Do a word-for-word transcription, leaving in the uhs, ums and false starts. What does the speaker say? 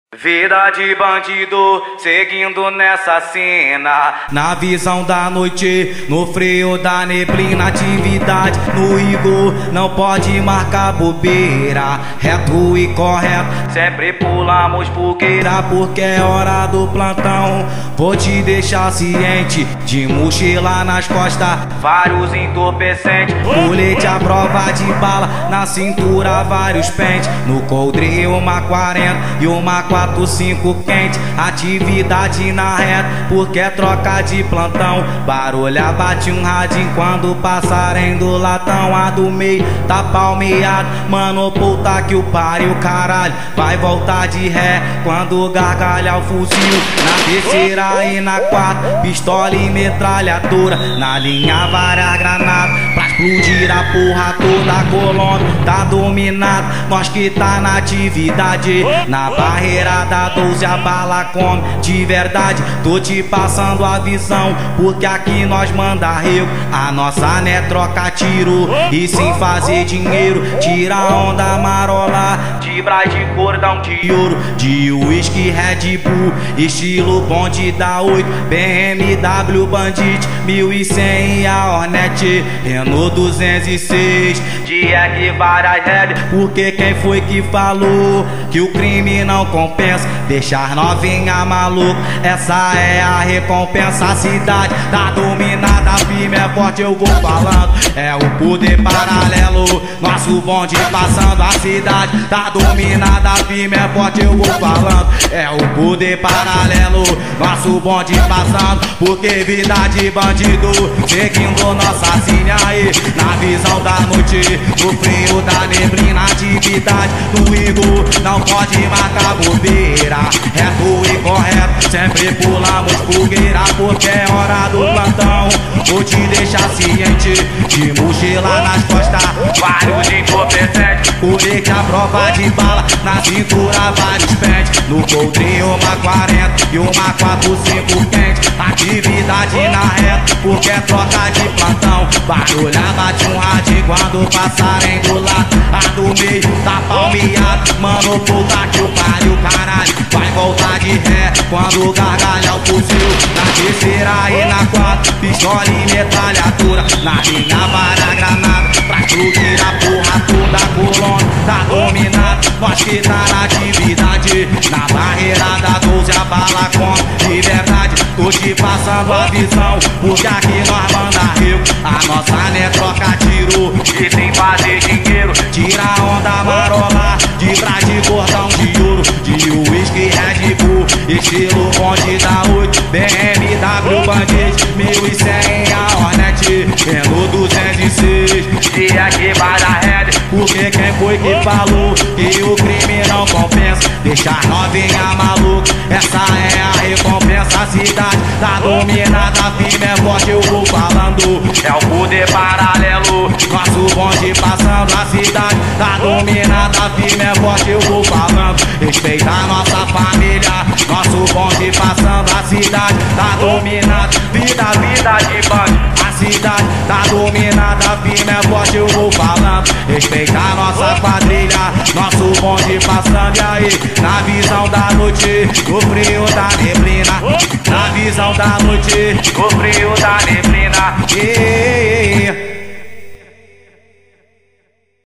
Vida de bandido, seguindo nessa cena. Na visão da noite, no frio da neblina. Atividade no Igor, não pode marcar bobeira. Reto e correto, Sempre pulamos fogueira, porque é hora do plantão. Vou te deixar ciente, de mochila nas costas, vários entorpecentes. colete à prova de bala, na cintura vários pentes. No coldre uma quarenta e uma quatro cinco quente. Atividade na reta, porque é troca de plantão. Barulha bate um radinho quando passarem do latão. A do meio tá palmeado, mano, puta que o pariu, caralho. Vai voltar de ré quando gargalhar o fuzil. Na terceira e na quarta, pistola e metralhadora. Na linha várias granadas, pra explodir a porra toda. A Colômbia tá dominado, nós que tá na atividade. Na barreira da doze a bala come de verdade. Tô te passando a visão, porque aqui nós manda rego. A nossa né troca tiro e sem fazer dinheiro. Tira a onda marola, De brás de cordão de de ouro, de uísque Red Bull, estilo bonde da oito. B M W Bandit mil e cem e a Hornet Renault duzentos e seis. de R várias red. Porque quem foi que falou que o crime não compensa? Deixar novinha maluco, essa é a recompensa. A cidade tá dominada, firme é forte, eu vou falando. É o poder paralelo, nosso bonde passando. A cidade tá dominada, firme é forte, eu vou falando. É o poder paralelo, nosso bonde passando. Porque vida de bandido, seguindo nossa cine aí. Na visão da noite, no frio da neblina. Atividade no Igor, não pode marcar bobeira. Reto e correto, sempre pulamos fogueira, porque é hora do plantão. Vou te deixar ciente, de mochila nas costas, Vários entorpecentes. colete à prova de bala, na cintura vários pentes. No coldre uma quarenta e uma quatro cinco quente. Atividade na reta, porque é troca de plantão. Barulha bate um radinho quando passarem do lado. A do meio tá palmeado, mano, puta que o pariu, caralho. Vai voltar de ré quando gargalhar o fuzil. Na terceira e na quarta, pistola e metralhadora. Na linha várias granadas, pra explodir a porra toda. A Colômbia tá dominado, nós que tá na atividade. Na barreira da doze a bala come de verdade. Tô te passando a visão, porque aqui nós manda rego. A nossa né troca tiro E sem fazer dinheiro. tira a onda marola, de brás de cordão de ouro, de uísque Red Bull, estilo bonde da oito. B M W Bandit mil e cem a Hornet Renault duzentos e seis. De R várias red. Porque quem foi que falou que o crime não compensa? Deixar novinha maluco, essa é a recompensa. A cidade tá dominada, firme é forte, eu vou falando. É o poder paralelo. Nosso bonde passando, a cidade tá dominada, firme é forte, eu vou falando. Respeita a nossa família, nosso bonde passando. A cidade tá dominada, vida, vida de bandido. A cidade tá dominada, firme é forte, eu vou falando. Respeita a nossa quadrilha, nosso bonde passando. E aí, na visão da noite, no frio da neblina. Na visão da noite, O frio da neblina. yeah, yeah, yeah.